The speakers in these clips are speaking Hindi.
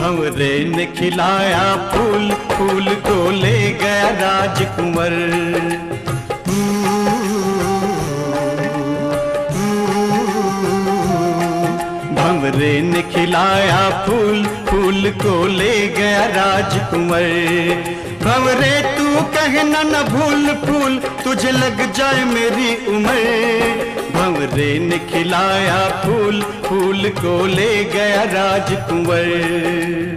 भंवरे ने खिलाया फूल, फूल को ले गया राजकुंवर। भंवरे ने खिलाया फूल, फूल को ले गया राजकुंवर। भंवरे तू कहना न भूल फूल, तुझे लग जाए मेरी उम्र। भंवरे ने खिलाया फूल, फूल को ले गया राजकुंवर।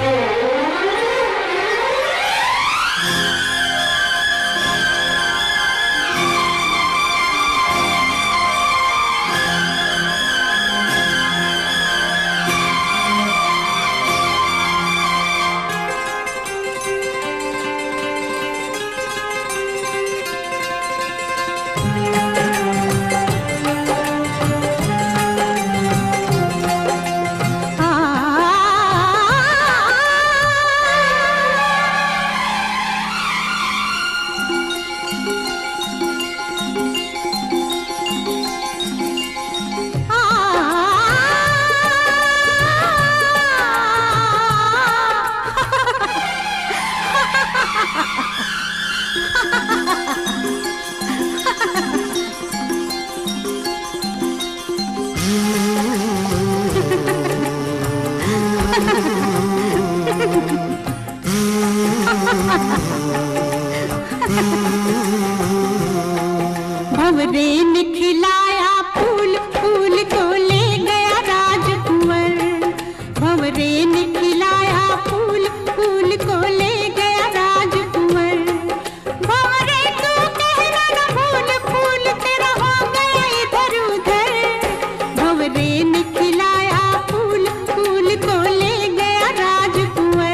भंवरे ने खिलाया फूल, फूल को ले गया राजकुंवर। भंवरे ने खिलाया फूल, फूल को ले गया राजकुंवर। भंवरे तू कहना न भूल फूल, तेरा हो गया इधर उधर। भंवरे ने खिलाया फूल, फूल को ले गया राजकुंवर।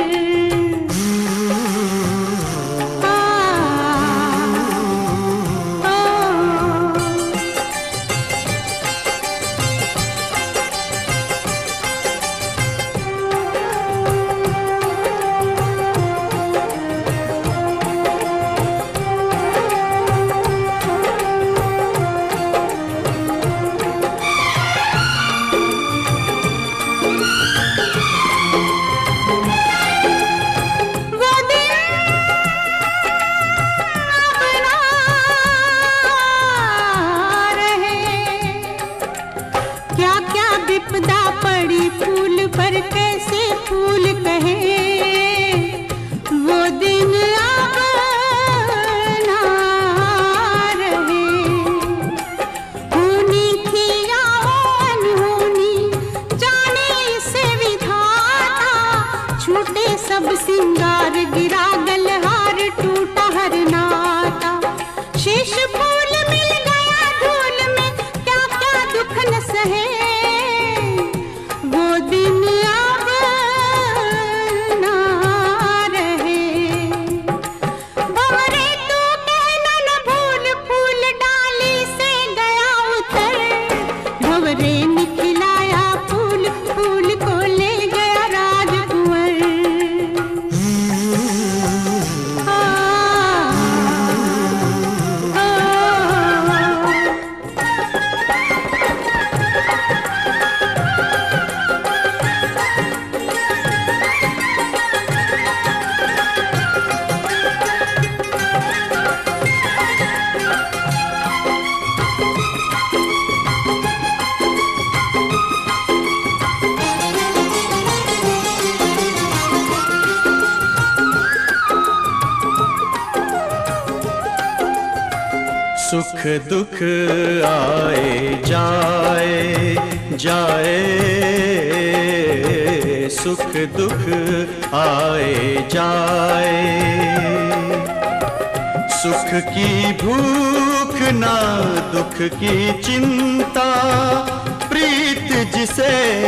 विपदा पड़ी फूल पर कैसे फूल कहे, वो दिन अब ना रहे। होनी थी या अनहोनी जाने से विधाता, छूटे सब सिंगार गिरा गलहार टूटा हर नाता। शेष फूल मिल गया धूल में, क्या क्या दुख न सहे। सुख दुख आए जाए जाए, सुख दुख आए जाए। सुख की भूख ना दुख की चिंता, प्रीत जिसे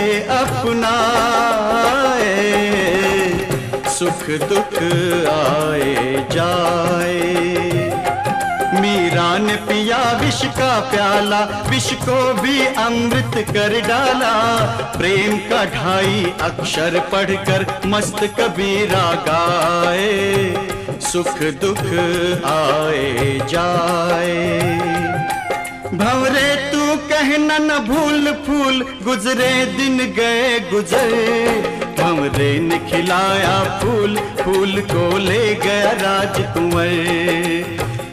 अपनाए। सुख दुख आए जाए। मीरा ने पिया विष का प्याला, विष को भी अमृत कर डाला। प्रेम का 2.5 अक्षर पढ़कर मस्त कबीरा गाए। सुख दुख आए जाए। भंवरे तू कहना न भूल फूल, गुजरे दिन गए गुजर। भंवरे ने खिलाया फूल, फूल को ले गया राजकुंवर।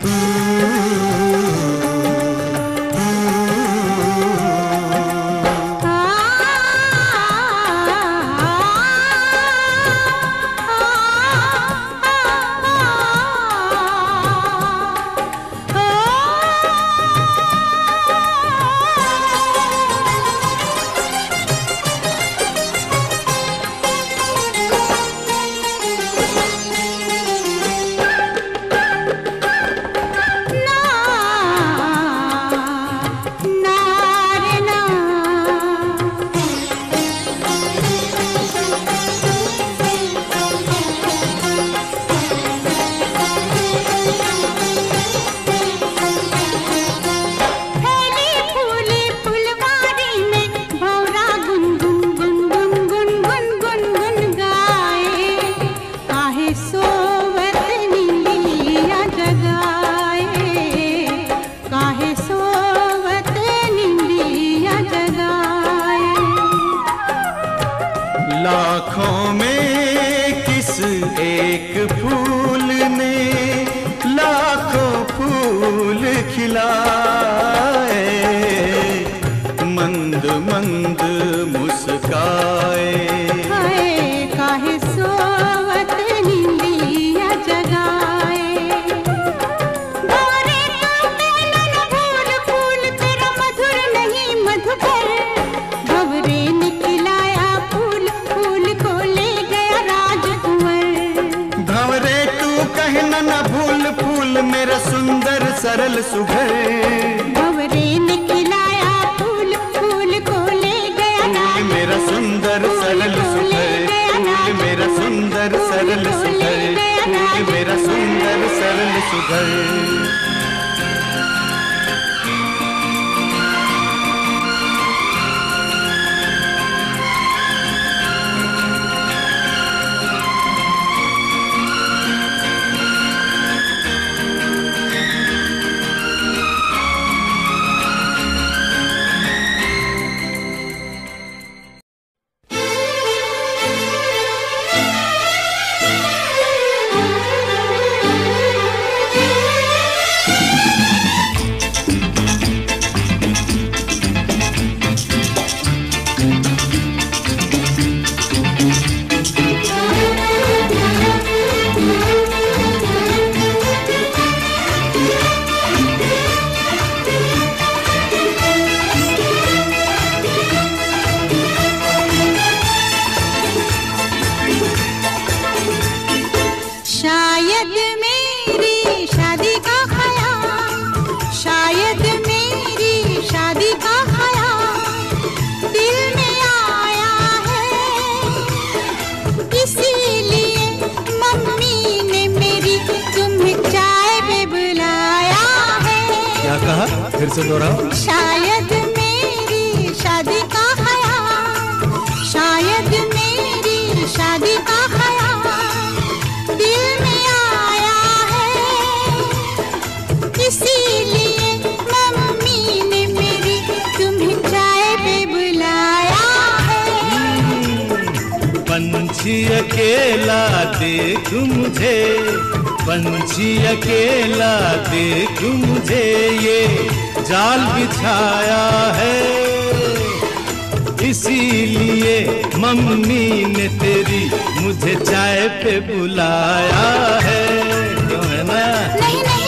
लाखों में किस एक फूल ने लाखों फूल खिलाए, मंद मंद मुस्काए। हाय काहे सोवत निंदिया जगाए, भंवरे तू कहना न भूल फूल तेरा मधुर नहीं मधुकर। भंवरे ने खिलाया फूल, फूल को ले गया राजकुंवर। भंवरे तू कहना न भूल फूल मेरा सुंदर सरल सुघर। भंवरे ने खिलाया फूल, फूल को ले गया फूल मेरा सुंदर सरल सुघर, फूल मेरा सुंदर सरल सुघर, फूल मेरा सुंदर सरल सुघर। फिर से दोहराओ। शायद मेरी शादी का ख्याल, शायद मेरी शादी का ख्याल दिल में आया है, इसीलिए मम्मी ने मेरी तुम्हें चाय पे बुलाया है। पंछी अकेला देख मुझे, पंछी अकेला देख मुझे, ये जाल बिछाया है, इसीलिए मम्मी ने तेरी मुझे चाय पे बुलाया है। क्यों है ना? नहीं नहीं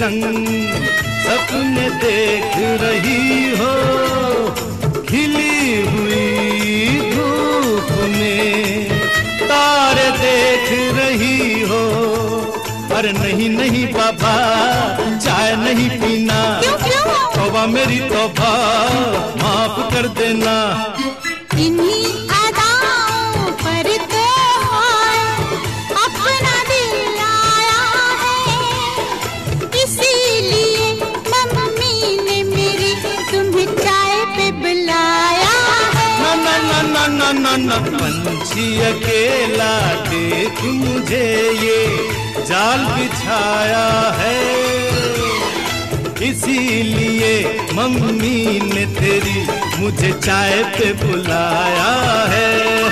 संग सपने देख रही हो, खिली हुई धूप में तारे देख रही हो। अरे नहीं नहीं बाबा, चाय नहीं पीना। क्यों क्यों? तौबा मेरी तौबा, माफ कर देना। इन्हीं अदाओं पर तो अपना दिल लाया है, इसीलिए मम्मी ने मेरी तुम्हें चाय पे बुलाया है। ना ना ना ना ना ना ना, पंछी अकेला देख मुझे ये जाल बिछाया है, इसीलिए मम्मी ने तेरी मुझे चाय पे बुलाया है।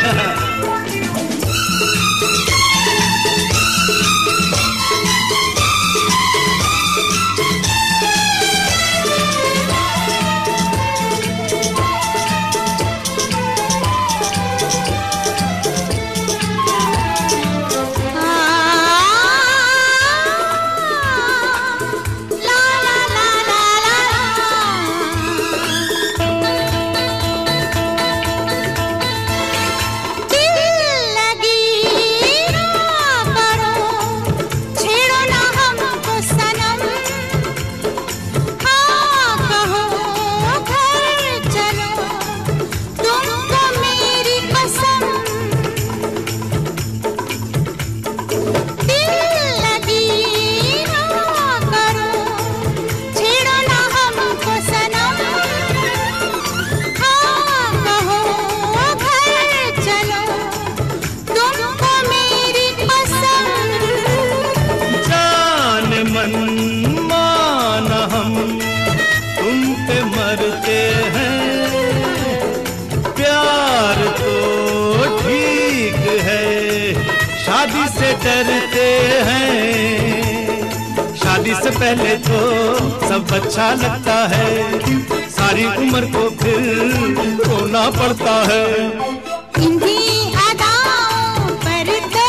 शादी से डरते हैं, शादी से पहले तो सब अच्छा लगता है, सारी उम्र को फिर रोना पड़ता है। इन्हीं अदाओं पर तो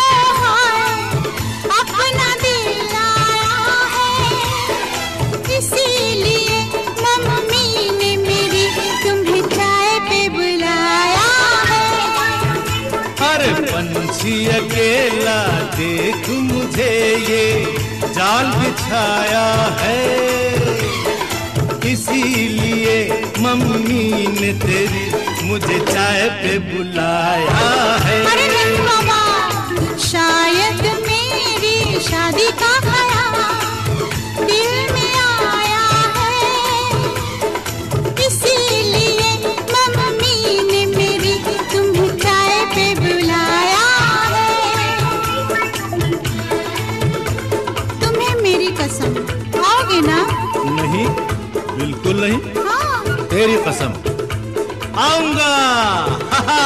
अपना दिल लाया है, इसीलिए मम्मी ने मेरी तुम्हें चाय पे बुलाया है। अरे पंछी अकेला देख मुझे ये जाल बिछाया है, इसीलिए मम्मी ने तेरी मुझे चाय पे बुलाया है। अरे नहीं बाबा, शायद मेरी शादी का ख्याल दिल में आया है, इसीलिए मम्मी ने मेरी तुम्हें चाय पे बुलाया है। तुम्हें मेरी कसम, आओगे ना? नहीं, बिल्कुल नहीं। हाँ। तेरी कसम, आऊंगा। हा हा।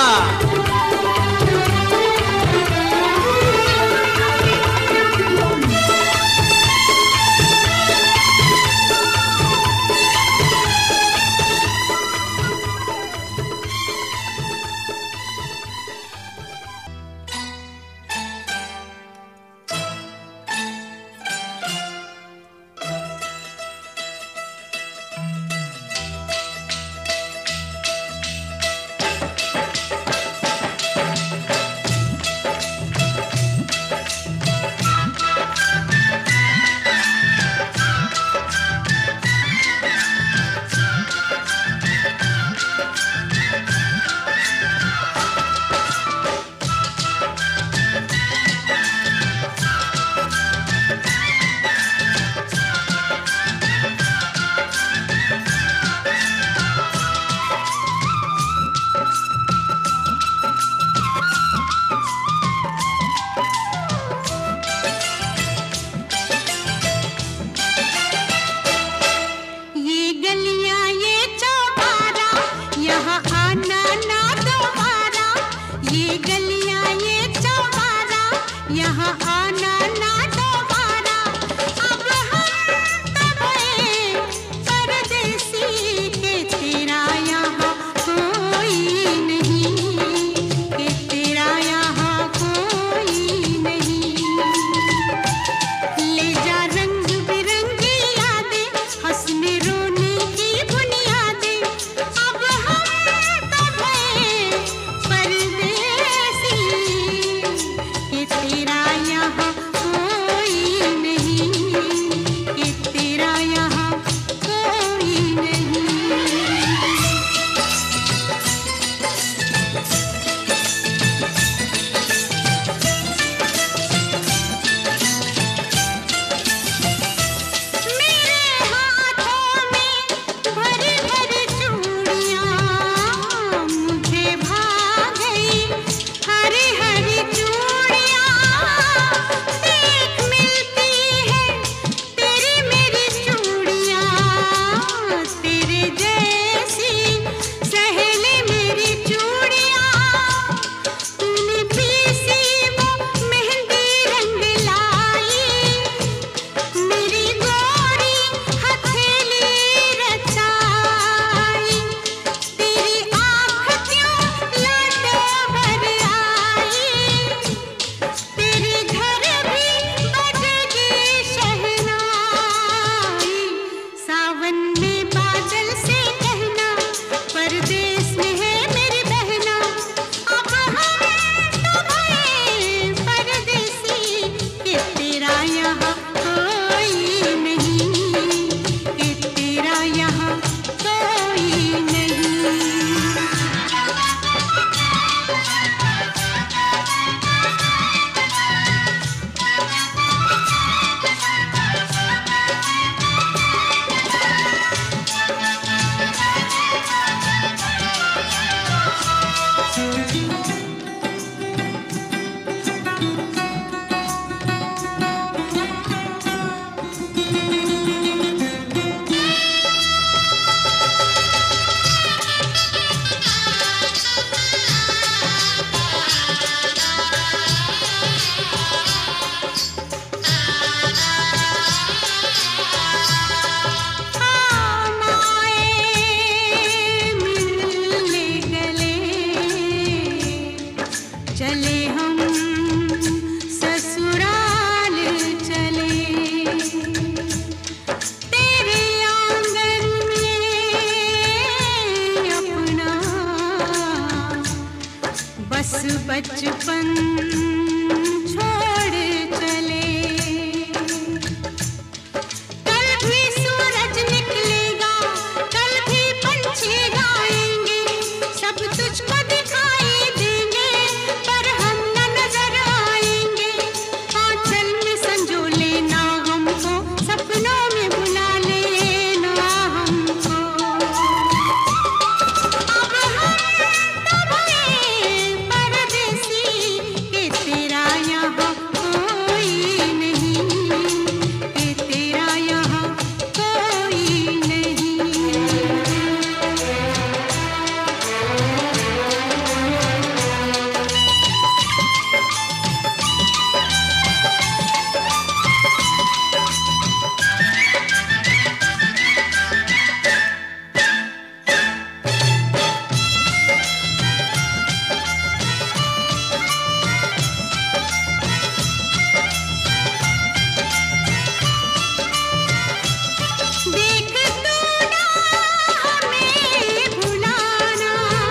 बचपन छोड़ चले। कल भी सूरज निकलेगा, कल भी पंछी गाएंगे, सब तुझको दिखाई देंगे, पर हम न नजर आएंगे। आंचल में संजो लेना हमको, सपनों में बुला लेना हमको। अब हम तो भये परदेसी के तेरा यहाँ कोई नहीं, के तेरा यहाँ कोई नहीं। देख तू ना हमें भुलाना,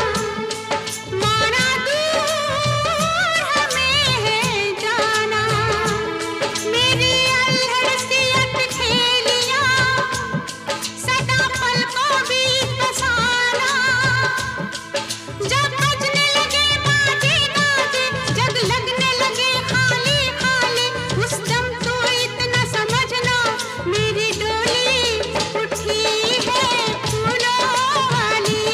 माना दूर हमें है जाना। मेरी अल्हड़ सी अटखेलियाँ सदा पलकों बीच बसाना। जब बजने लगे बाजे गाजे, जग लगने लगे खाली खाली, उस दम तो इतना समझना मेरी डोली उठी है फूलों वाली।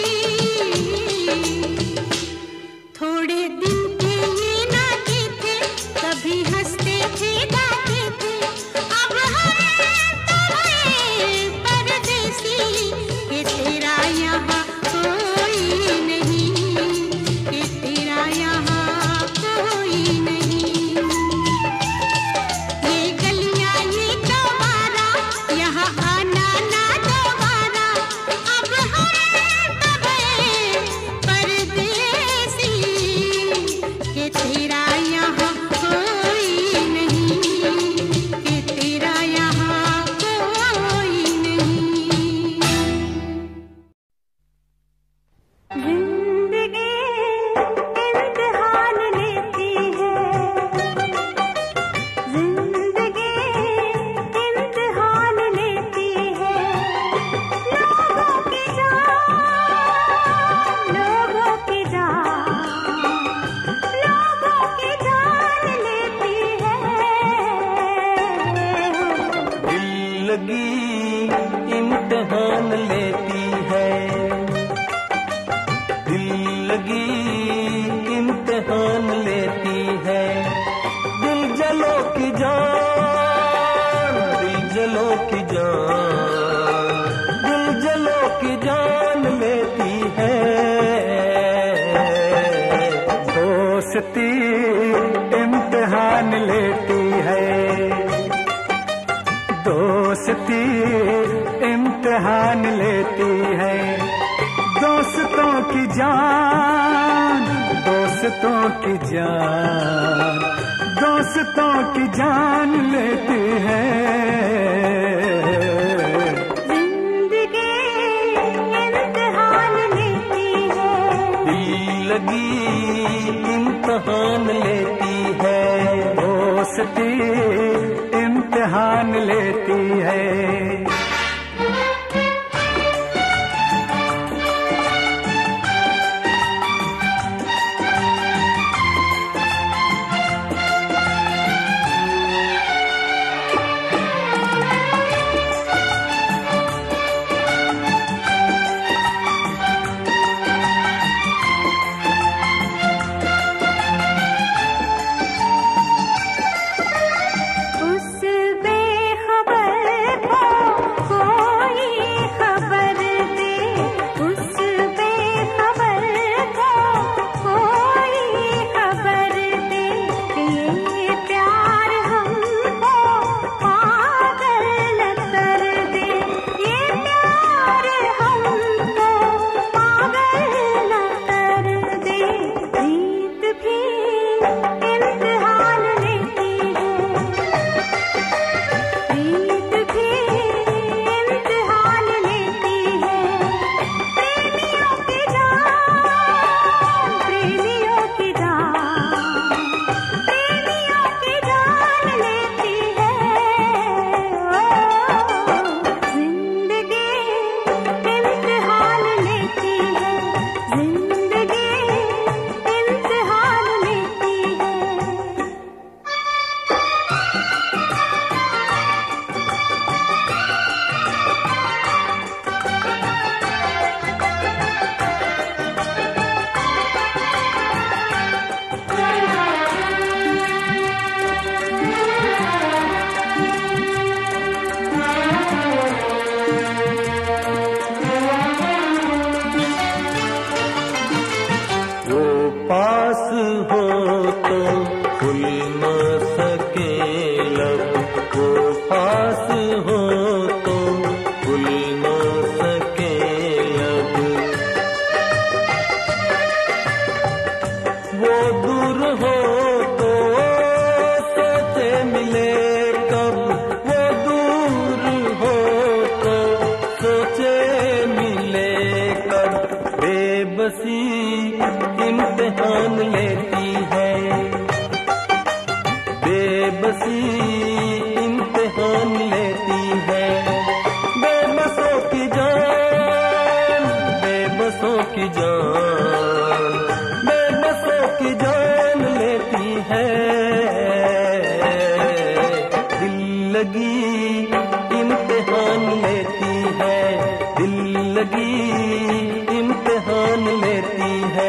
थोड़े दिन के ये नाते थे, कभी हंसते थे गाते थे। अब हम तो भये परदेसी के तेरा यहाँ कोई नहीं, के तेरा यहाँ कोई नहीं। ये गलियाँ ये दोबारा यहाँ आना ना दोबारा। अब हम तो भये परदेसी के तेरा यहाँ कोई नहीं, के तेरा यहाँ कोई नहीं। जिंदगी इम्तिहान लेती है, जिंदगी इम्तिहान लेती है। लोगों की जान, लोगों की जान, लोगों की जान लेती है। दिल लगी इम्तिहान लेती है, दिल लगी इम्तिहान लेती है। दिल जलो की जान, दिल जलो की जान, दिल जलो की जान लेती है। दोस्ती इम्तिहान लेती है, दोस्ती इम्तिहान लेती है। दोस्तों की जान, दोस्तों की जान, दोस्तों की जान लेती है। जिंदगी इम्तिहान लेती है, दिल लगी इम्तिहान लेती है। दोस्ती इम्तिहान लेती है। पास हो तो खुल न सके लब, वो पास हो तो खुल न सके लब। वो दूर हो तो सोचे मिले कब, वो दूर हो तो सोचे मिले कब। बेबसी इम्तिहान लेती है, बेबसी इम्तिहान लेती है। बेबसों की जान, बेबसों की जान, बेबसों की जान लेती है। दिल लगी इम्तिहान लेती है, दिल लगी इम्तिहान लेती है।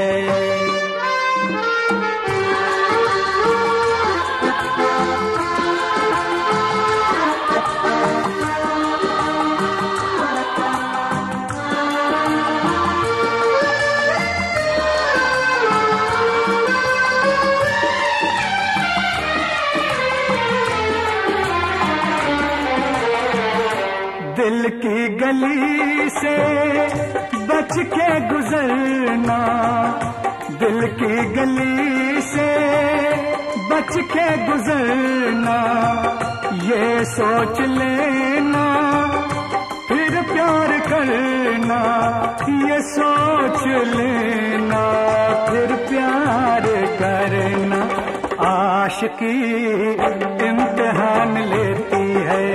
दिल की गली से बच के गुजरना, दिल की गली से बच के गुजरना। ये सोच लेना फिर प्यार करना, ये सोच लेना फिर प्यार करना। आशिकी इम्तिहान लेती है,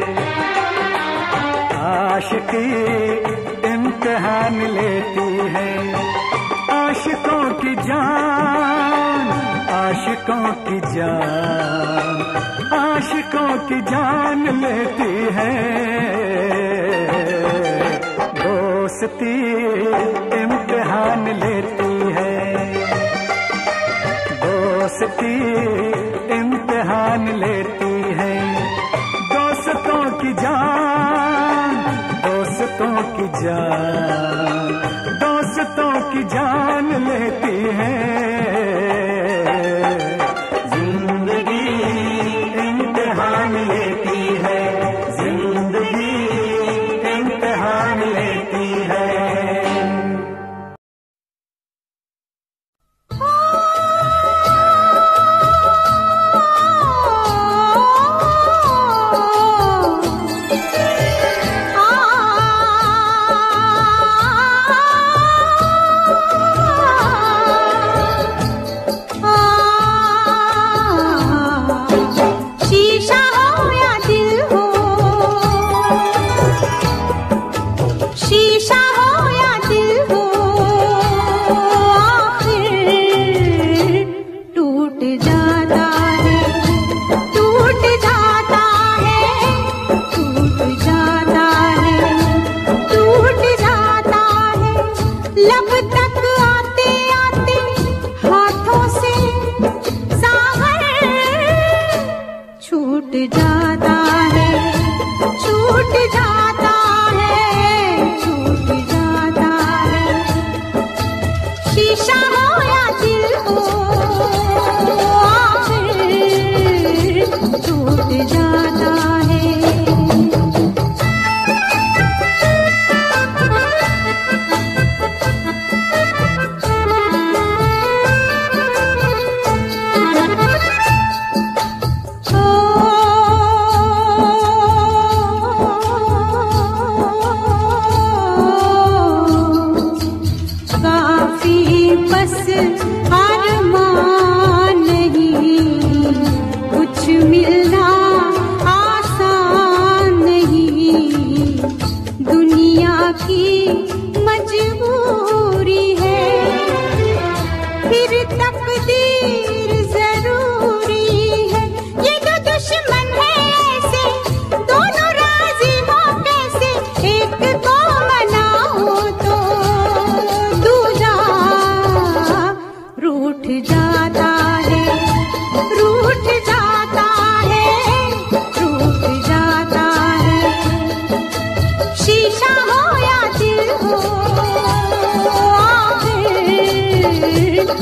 आशिकी इम्तिहान लेती है। आशिकों की जान, आशिकों की जान, आशिकों की जान लेती है। दोस्ती इम्तिहान लेती है, दोस्ती इम्तिहान लेती है। दोस्तों की जान, दोस्तों की जान, दोस्तों की जान लेती है। जिंदगी इम्तिहान लेती है, जिंदगी इम्तिहान लेती है।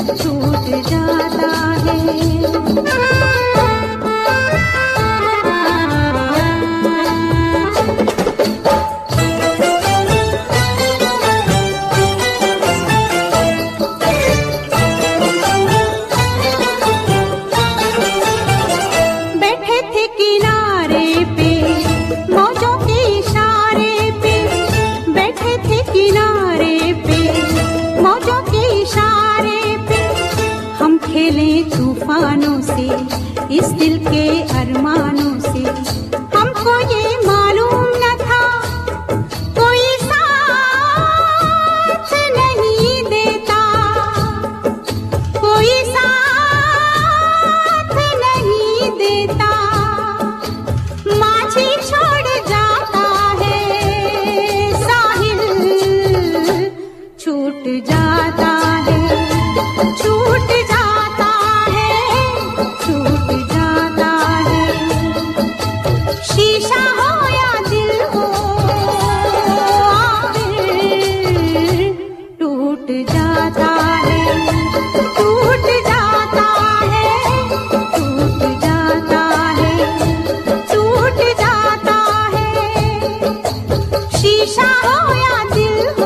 छूट जाता है। तूफानों से इस दिल के अरमानों से हमको ये मालूम न था कोई साथ नहीं देता, कोई साथ नहीं देता। माझी छोड़ जाता है साहिल, छूट जाता है, छूट जाता है, छूट जाता है। शीशा हो या दिल हो आखिर टूट जाता है, टूट जाता है, टूट जाता है, टूट जाता है। शीशा हो या दिल हो।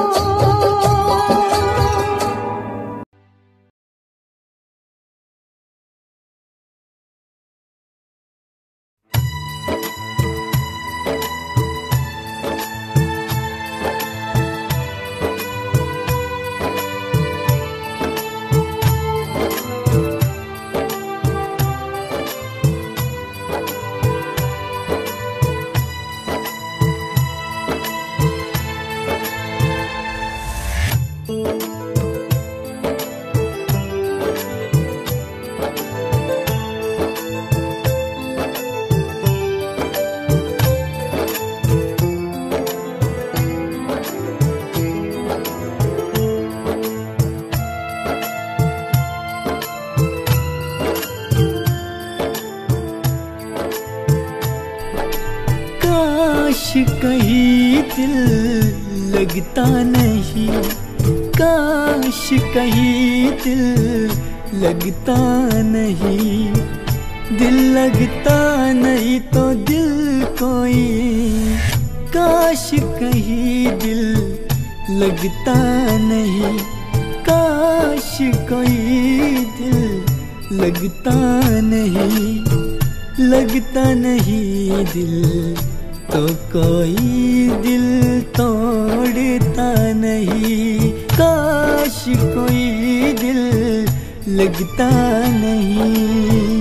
कहीं दिल लगता नहीं, काश कहीं दिल लगता नहीं। दिल लगता नहीं तो दिल कोई, काश कहीं दिल लगता नहीं, काश कोई दिल लगता नहीं। लगता नहीं दिल तो कोई दिल तोड़ता नहीं, काश कोई दिल लगता नहीं।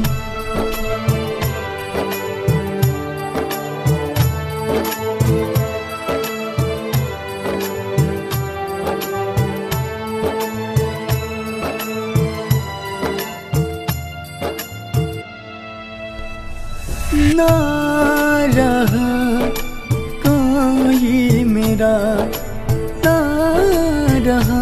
ना रहा कोई मेरा, ना रहा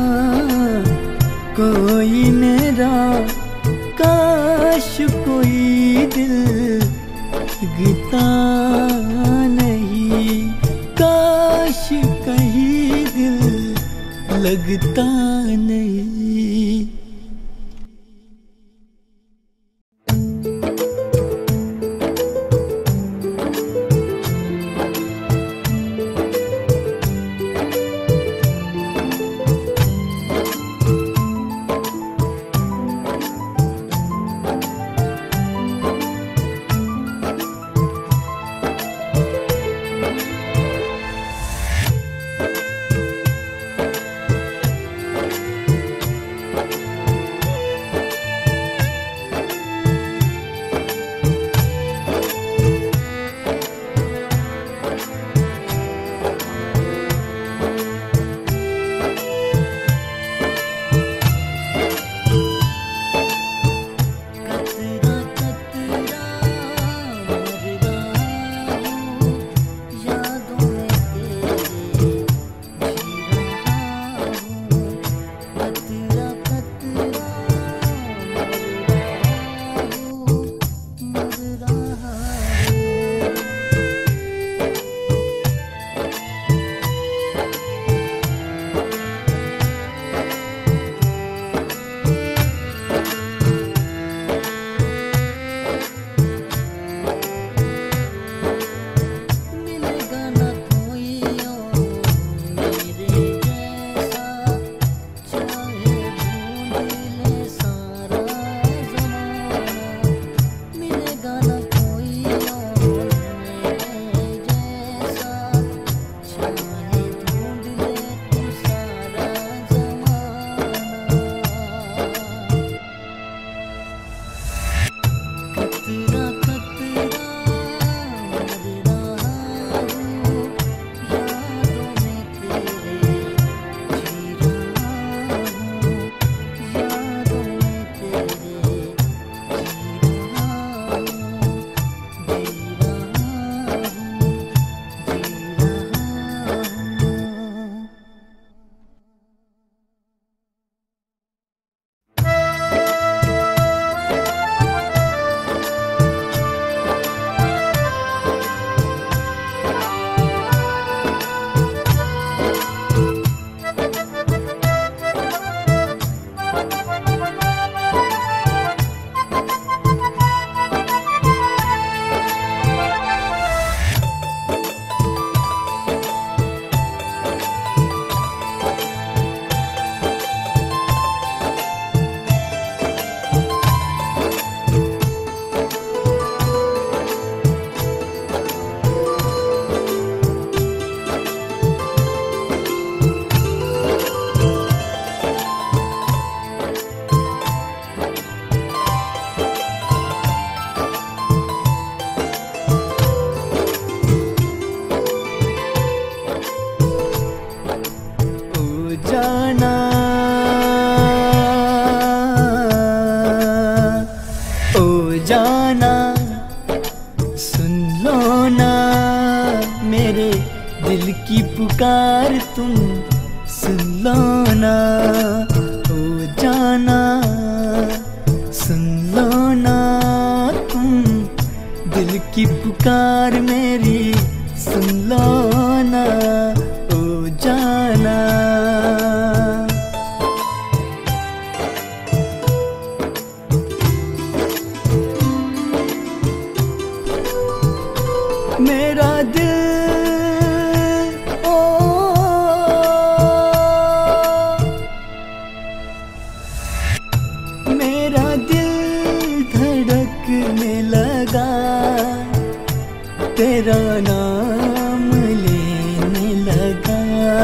कोई मेरा, काश कोई दिल लगता नहीं, काश कहीं दिल लगता नहीं। की पुकार तुम सुन लो ना, ओ जाना सुन लो ना तुम, दिल की पुकार मेरी सुन लो ना, ओ जाना। मेरा दिल मेरा दिल धड़कने लगा, तेरा नाम लेने लगा,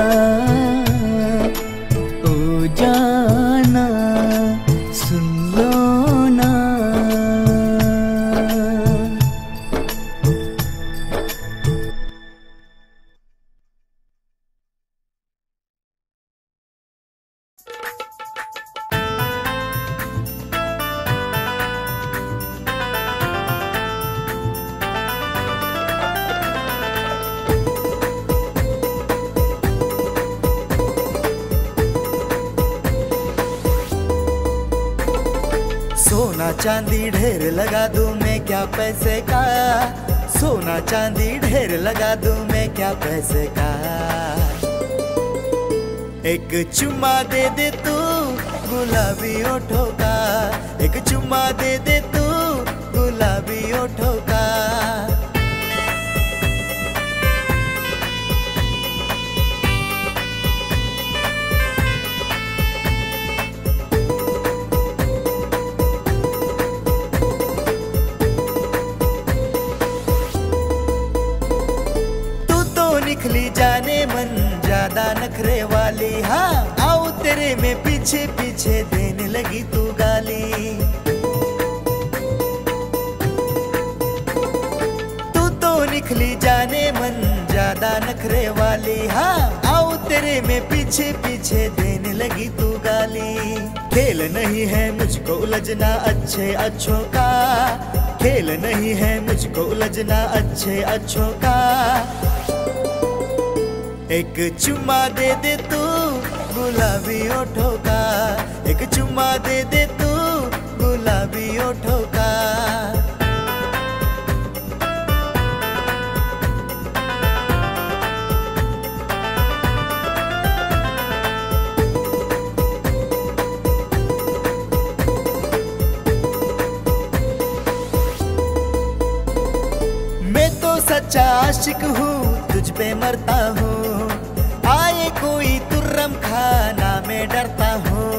ओ जाना सुन लो ना। सोना चांदी ढेर लगा दूं मैं क्या पैसे का, सोना चांदी ढेर लगा दूं मैं क्या पैसे का। एक चुम्मा दे दे तू गुलाबी ओठों का, एक चुम्मा दे दे तू गुलाबी ओठों का। निकली जाने मन ज्यादा नखरे वाली, हाँ आओ तेरे में पीछे पीछे देने लगी तू गाली। तू तो निकली जाने मन ज्यादा नखरे वाली, हाँ आओ तेरे में पीछे पीछे देने लगी तू गाली। खेल नहीं है मुझको उलझना अच्छे अच्छों का, खेल नहीं है मुझको उलझना अच्छे अच्छों का। एक चुम्मा दे दे तू गुलाबी ओठों का, एक चुम्मा दे दे तू गुलाबी ओठों का। मैं तो सच्चा आशिक हूँ, तुझ पे मरता हूँ, आए कोई तुर्रम खाना में डरता हूँ।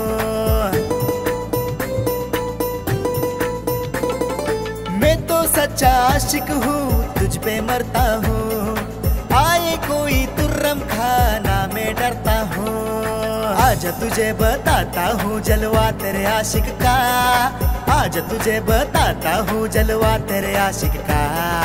मैं तो सच्चा आशिक हूँ, तुझ पे मरता हूँ, आए कोई तुर्रम खाना में डरता हूँ। आजा तुझे बताता हूँ जलवा तेरे आशिक का, आजा तुझे बताता हूँ जलवा तेरे आशिक का।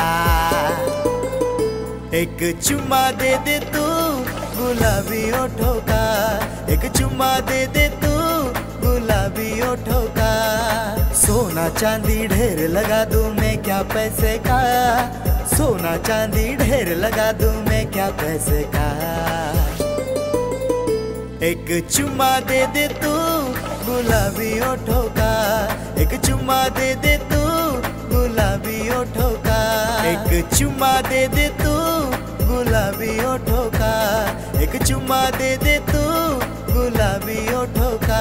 एक चुम्मा दे दे तू गुलाबी ओठों का, एक चुम्मा दे दे तू गुलाबी ओठों का। सोना चांदी ढेर लगा दूं मैं क्या पैसे का, सोना चांदी ढेर लगा दूं मैं क्या पैसे का। एक चुम्मा दे दे तू गुलाबी ओठों का, एक चुम्मा दे दे तू गुलाबी ओठों का। एक चुम्मा दे दे तू गुलाबी ओठों का, एक चुम्मा दे दे तू गुलाबी ओठों का।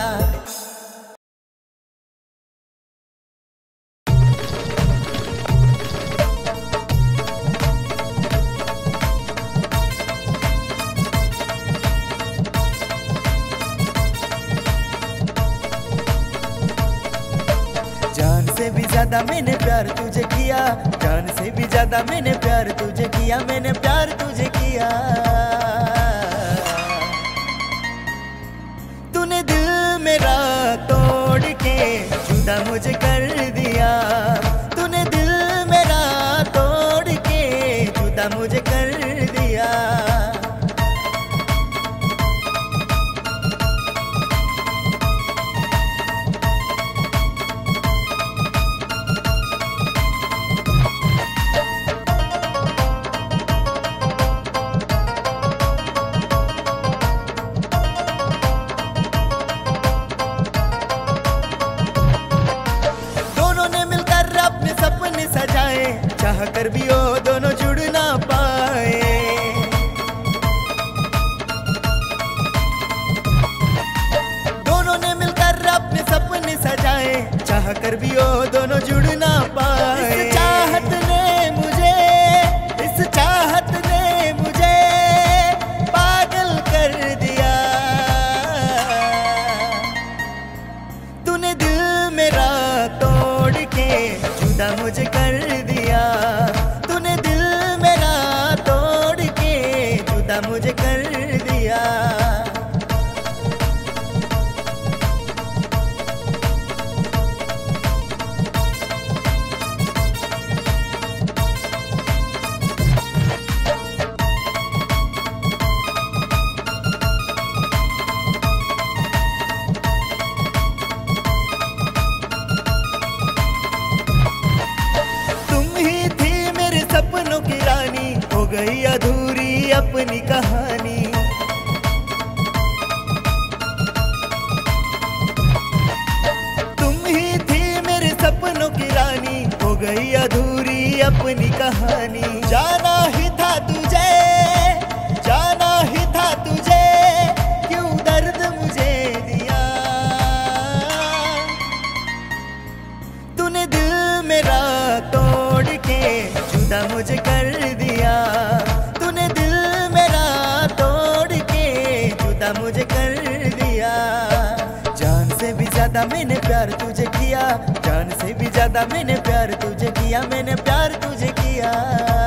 जान से भी ज्यादा मैंने प्यार तुझे किया, जान से भी ज्यादा मैंने प्यार तुझे किया, मैंने प्यार तुझे किया। तूने दिल मेरा तोड़ के जुदा मुझे कर दिया, तूने दिल मेरा तोड़ के जुदा मुझे कर दिया। कर भी वो दोनों जुड़ ना पाए। दोनों ने मिलकर अपने सपने सजाए, चाह कर भी वो दोनों जुड़ ना पाए। इस चाहत ने मुझे पागल कर दिया। तूने दिल मेरा तोड़ के जुदा मुझे कर दिया। तूने दिल मेरा तोड़ के जुदा मुझे कर दिया। सपनों की रानी हो गई अधूरी अपनी कहानी। तुम ही थी मेरे सपनों की रानी, हो गई अधूरी अपनी कहानी। जाना ही था तुझे, जाना ही था तुझे, क्यों दर्द मुझे दिया। तूने दिल मेरा तोड़ के जुदा मुझे कर दिया। तूने दिल मेरा तोड़ के जुदा मुझे कर दिया। जान से भी ज्यादा मैंने प्यार तुझे किया, जान से भी ज्यादा मैंने प्यार तुझे किया, मैंने प्यार तुझे किया।